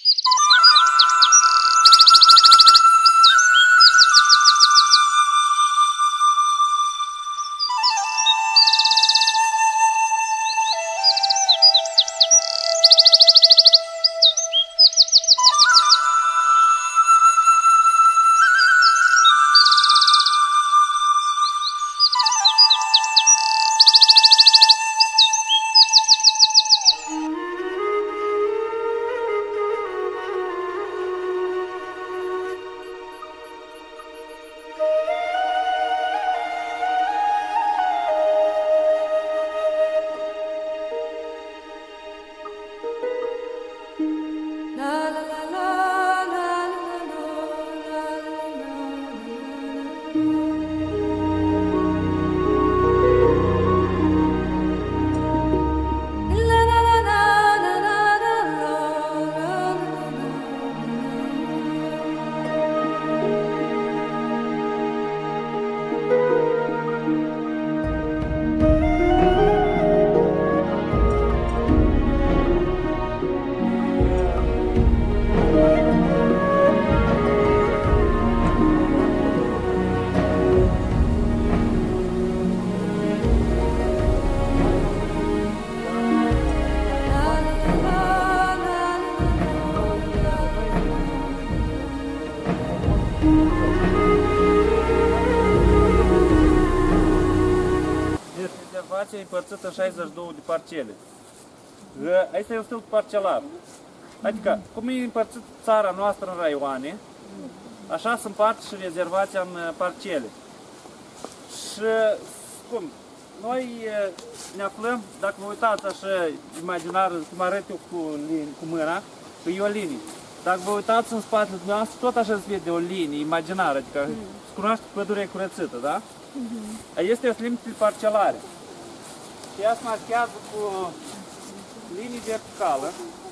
Rezervația e împărțită în 62 de parcele. Asta e un stil parcelar. Adică, cum e împărțit țara noastră în raioane, așa se împarte și rezervația în parcele. Și, cum, noi ne aflăm, dacă vă uitați așa imaginar, cum arăt eu cu mâna, că e o linie. Dacă vă uitați în spatele dumneavoastră, tot așa se vede o linie imaginară, adică se cunoaște pădurea curățită, da? Este o limită parcelare. Și ea se marchează cu linii verticală,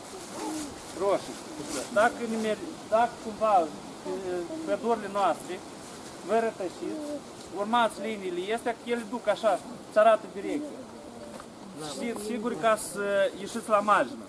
roșii. Dacă cumva pădurile noastre vă rătășiți, urmați liniile astea, că ele duc așa, îți arată direcția. Știți sigur ca să ieșiți la margină.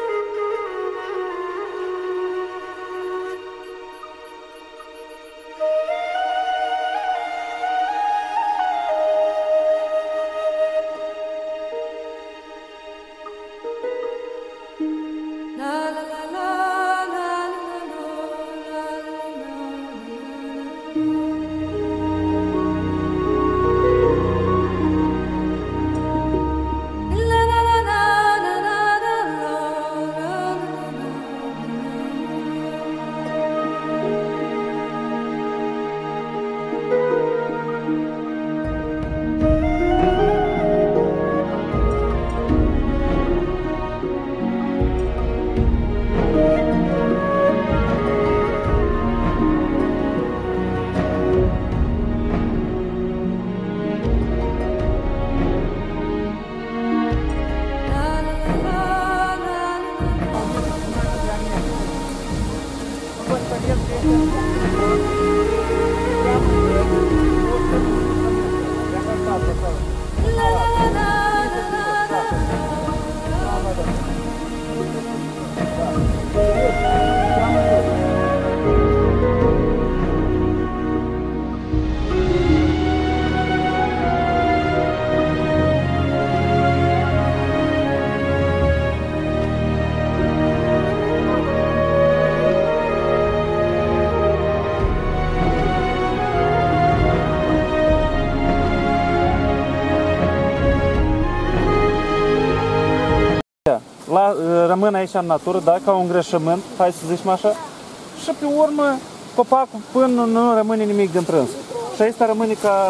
Rămân aici în natură, da, ca un îngrășământ, hai să zicem așa, și pe urmă copacul până nu rămâne nimic de întrâns. Și asta rămâne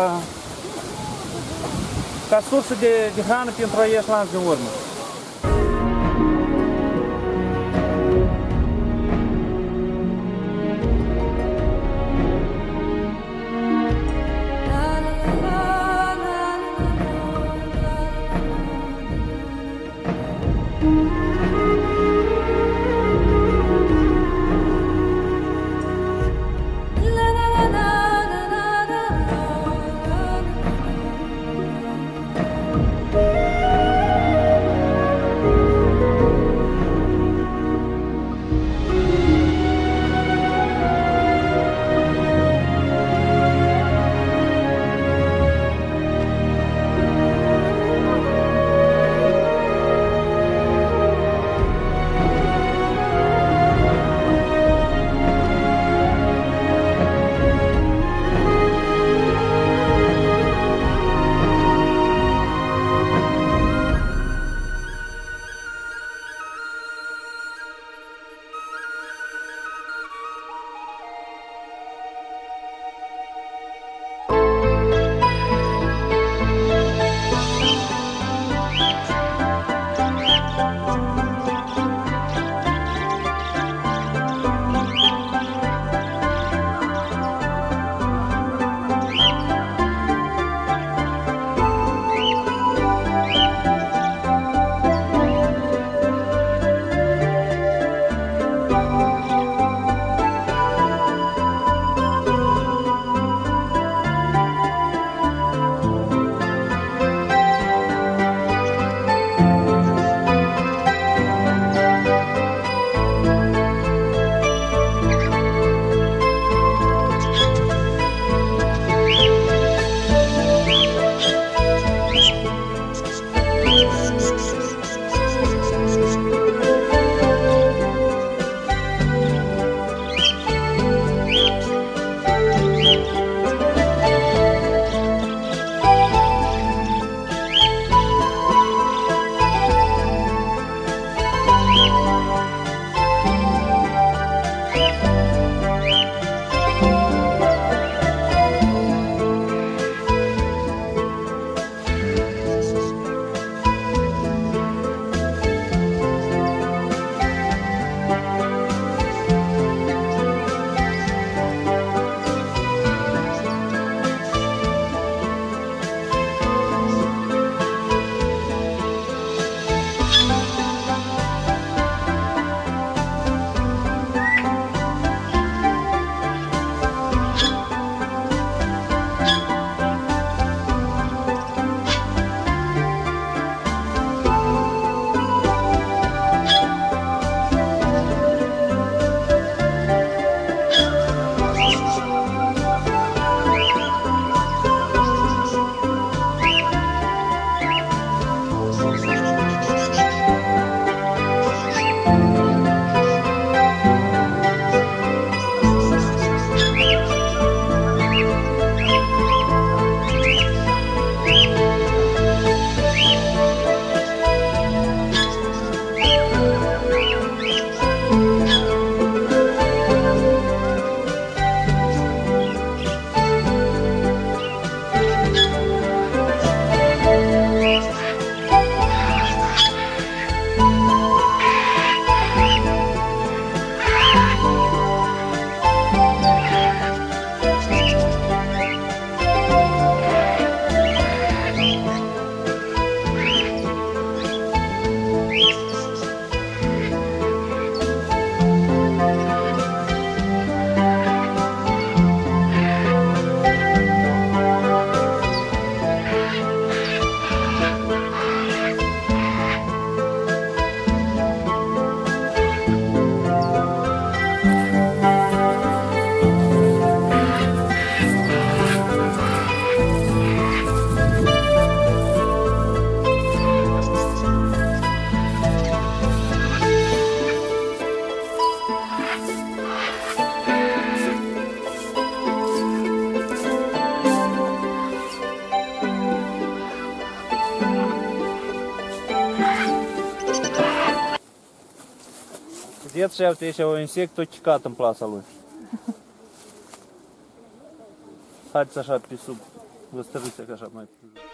ca sursă de hrană pentru a ieși lanț din urmă. Vedeți și uite, aici un insect tot cicat în plasa lui. Haideți așa pe sub, vă stăruți așa mai pe jos.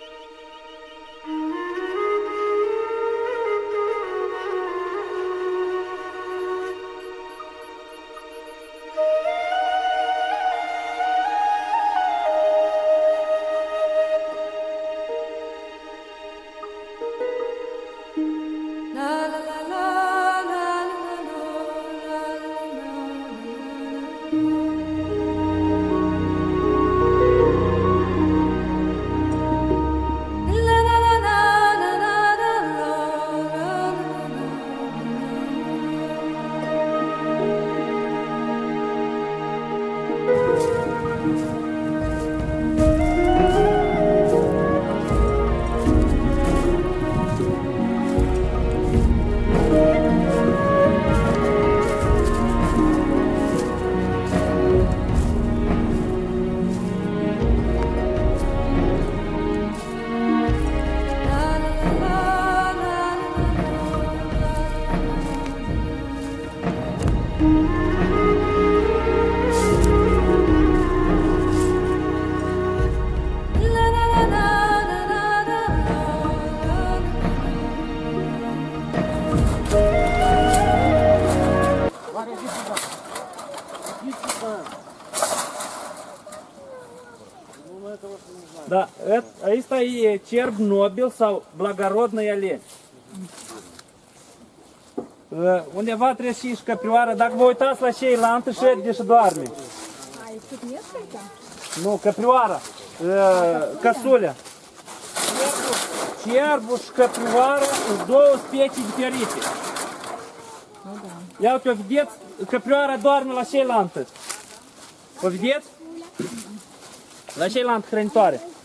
Da, ăsta e cerb nobil sau благородный олень. Undeva trebuie și căprioară, dacă vă uitați la ceilalți, șede și doarme. Ai тут несколько? Nu, căprioara, căsulea. Cerbul și căprioara sunt două specii diferite. Ia uite, o vedeți? Căprioara doarme la ceilalți. O vedeți? La ceilalți hrănitoare.